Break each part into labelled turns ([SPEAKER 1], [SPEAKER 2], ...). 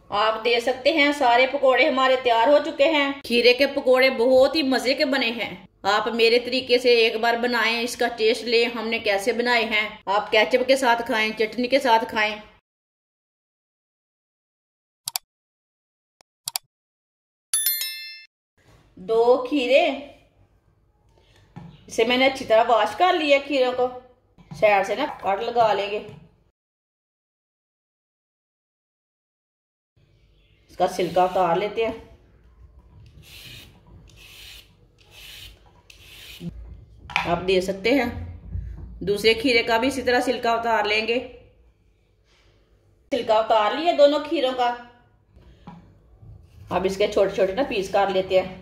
[SPEAKER 1] आप दे सकते हैं सारे पकोड़े हमारे तैयार हो चुके हैं। खीरे के पकोड़े बहुत ही मजे के बने हैं। आप मेरे तरीके से एक बार बनाएं, इसका टेस्ट लें हमने कैसे बनाए हैं। आप केचप के साथ खाएं, चटनी के साथ खाएं। दो खीरे, इसे मैंने अच्छी तरह वॉश कर लिया। खीरों को साइड से ना कट लगा लेंगे। इसका छिलका उतार लेते हैं। आप दे सकते हैं दूसरे खीरे का भी इसी तरह छिलका उतार लेंगे। छिलका उतार लिया दोनों खीरों का। अब इसके छोटे छोटे ना पीस काट लेते हैं।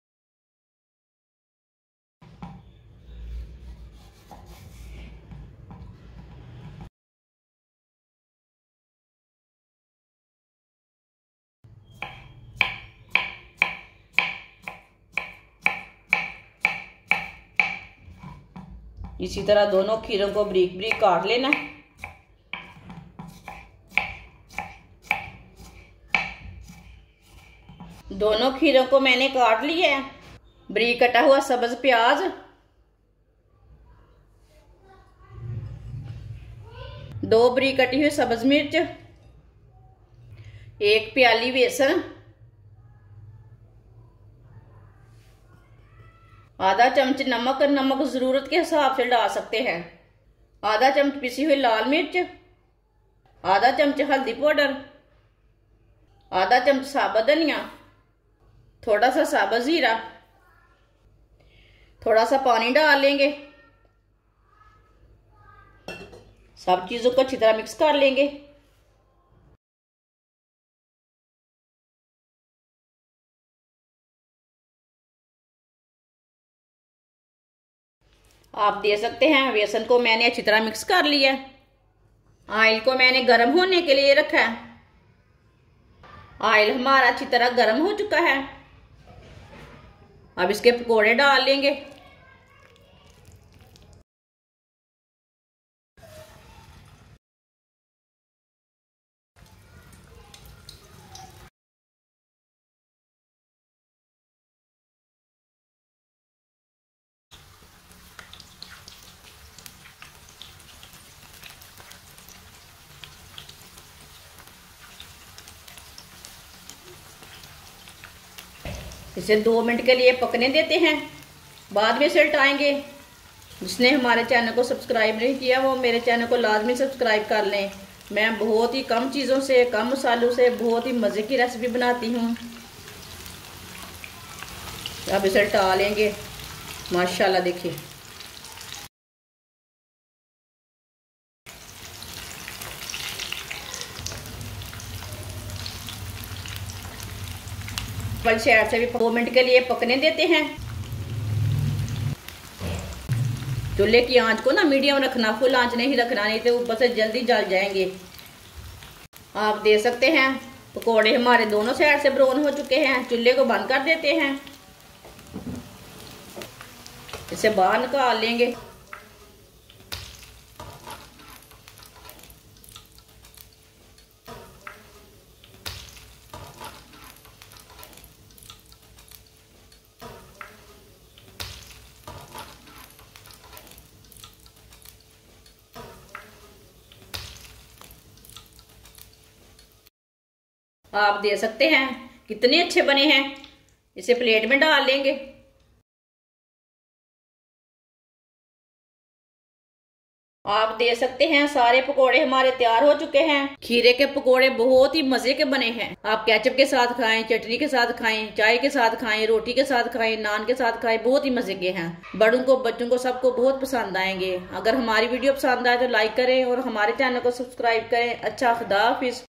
[SPEAKER 1] इसी तरह दोनों खीरों को बारीक बारीक काट लेना। दोनों खीरों को मैंने काट लिया है। बारीक कटा हुआ सब्ज प्याज, 2 बारीक कटी हुई सब्ज मिर्च, 1 प्याली बेसन, आधा चम्मच नमक। नमक जरूरत के हिसाब से डाल सकते हैं। आधा चम्मच पिसी हुई लाल मिर्च, आधा चम्मच हल्दी पाउडर, आधा चम्मच साबुत धनिया, थोड़ा सा साबुत जीरा, थोड़ा सा पानी डाल लेंगे। सब चीजों को अच्छी तरह मिक्स कर लेंगे। आप दे सकते हैं बेसन को मैंने अच्छी तरह मिक्स कर लिया। ऑयल को मैंने गर्म होने के लिए रखा है। ऑयल हमारा अच्छी तरह गर्म हो चुका है। अब इसके पकोड़े डाल लेंगे। इसे 2 मिनट के लिए पकने देते हैं, बाद में इसे उल्टाएंगे। जिसने हमारे चैनल को सब्सक्राइब नहीं किया वो मेरे चैनल को लाजमी सब्सक्राइब कर लें। मैं बहुत ही कम चीज़ों से, कम मसालों से बहुत ही मज़े की रेसिपी बनाती हूँ। अब इसे उल्टा लेंगे। माशाल्लाह देखिए पल साइड से भी 2 मिनट के लिए पकने देते हैं। चूल्हे की आंच को ना मीडियम रखना, फुल आंच नहीं रखना, नहीं तो ऊपर से जल्दी जल जाएंगे। आप दे सकते हैं पकोड़े हमारे दोनों साइड से ब्राउन हो चुके हैं। चूल्हे को बंद कर देते हैं। इसे बाहर निकाल लेंगे। आप दे सकते हैं कितने अच्छे बने हैं। इसे प्लेट में डाल लेंगे। आप दे सकते हैं सारे पकोड़े हमारे तैयार हो चुके हैं। खीरे के पकोड़े बहुत ही मजे के बने हैं। आप केचप के साथ खाएं, चटनी के साथ खाएं, चाय के साथ खाएं, रोटी के साथ खाएं, नान के साथ खाएं, बहुत ही मजे के हैं। बड़ों को, बच्चों को, सबको बहुत पसंद आएंगे। अगर हमारी वीडियो पसंद आए तो लाइक करें और हमारे चैनल को सब्सक्राइब करें। अच्छा, खुदा हाफिज।